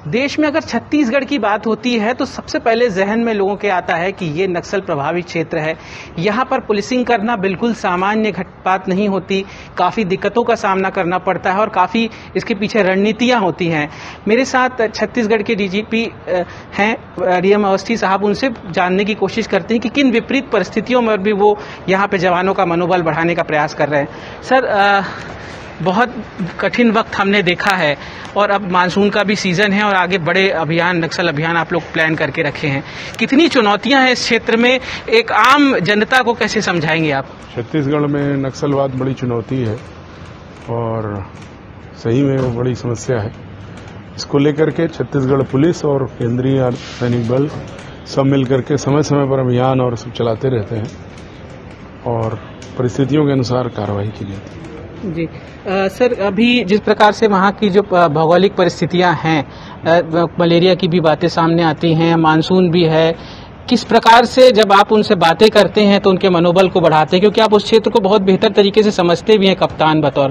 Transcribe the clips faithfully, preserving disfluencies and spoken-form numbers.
देश में अगर छत्तीसगढ़ की बात होती है तो सबसे पहले जहन में लोगों के आता है कि ये नक्सल प्रभावित क्षेत्र है। यहाँ पर पुलिसिंग करना बिल्कुल सामान्य बात नहीं होती, काफ़ी दिक्कतों का सामना करना पड़ता है और काफ़ी इसके पीछे रणनीतियाँ होती हैं। मेरे साथ छत्तीसगढ़ के डीजीपी हैं डीएम अवस्थी साहब, उनसे जानने की कोशिश करते हैं कि किन विपरीत परिस्थितियों में भी वो यहाँ पे जवानों का मनोबल बढ़ाने का प्रयास कर रहे हैं। सर, आ, बहुत कठिन वक्त हमने देखा है और अब मानसून का भी सीजन है और आगे बड़े अभियान, नक्सल अभियान आप लोग प्लान करके रखे हैं। कितनी चुनौतियां हैं इस क्षेत्र में, एक आम जनता को कैसे समझाएंगे आप? छत्तीसगढ़ में नक्सलवाद बड़ी चुनौती है और सही में वो बड़ी समस्या है। इसको लेकर के छत्तीसगढ़ पुलिस और केंद्रीय सैनिक बल सब मिलकर के समय समय पर अभियान और सब चलाते रहते हैं और परिस्थितियों के अनुसार कार्रवाई की जाती है। जी आ, सर, अभी जिस प्रकार से वहाँ की जो भौगोलिक परिस्थितियाँ हैं, मलेरिया की भी बातें सामने आती हैं, मानसून भी है, किस प्रकार से जब आप उनसे बातें करते हैं तो उनके मनोबल को बढ़ाते हैं, क्योंकि आप उस क्षेत्र को बहुत बेहतर तरीके से समझते भी हैं कप्तान बतौर?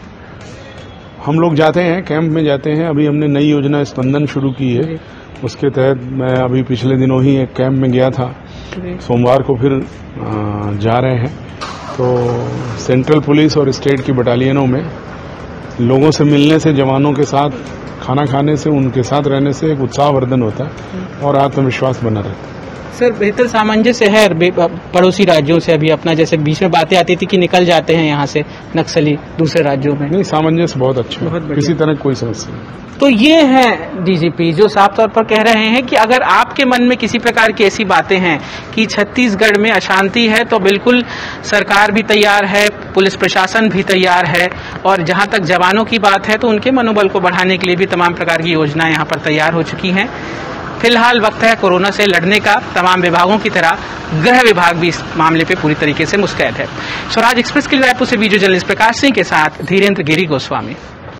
हम लोग जाते हैं, कैंप में जाते हैं। अभी हमने नई योजना स्पंदन शुरू की है, उसके तहत मैं अभी पिछले दिनों ही एक कैंप में गया था, सोमवार को फिर जा रहे हैं। तो सेंट्रल पुलिस और स्टेट की बटालियनों में लोगों से मिलने से, जवानों के साथ खाना खाने से, उनके साथ रहने से एक उत्साहवर्धन होता है और आत्मविश्वास बना रहता है। सर, बेहतर सामंजस्य है पड़ोसी राज्यों से? अभी अपना जैसे बीच में बातें आती थी कि निकल जाते हैं यहाँ से नक्सली दूसरे राज्यों में। नहीं, सामंजस्य बहुत अच्छा है, किसी तरह कोई समस्या नहीं। तो ये है डीजीपी जो साफ तौर पर कह रहे हैं कि अगर आपके मन में किसी प्रकार की ऐसी बातें हैं कि छत्तीसगढ़ में अशांति है, तो बिल्कुल सरकार भी तैयार है, पुलिस प्रशासन भी तैयार है और जहां तक जवानों की बात है तो उनके मनोबल को बढ़ाने के लिए भी तमाम प्रकार की योजनाएं यहाँ पर तैयार हो चुकी हैं। फिलहाल वक्त है कोरोना से लड़ने का। तमाम विभागों की तरह गृह विभाग भी इस मामले पे पूरी तरीके से मुस्तैद है। स्वराज एक्सप्रेस के लिए रायपुर से वीडियो जर्नलिस्ट प्रकाश सिंह के साथ धीरेन्द्र गिरी गोस्वामी।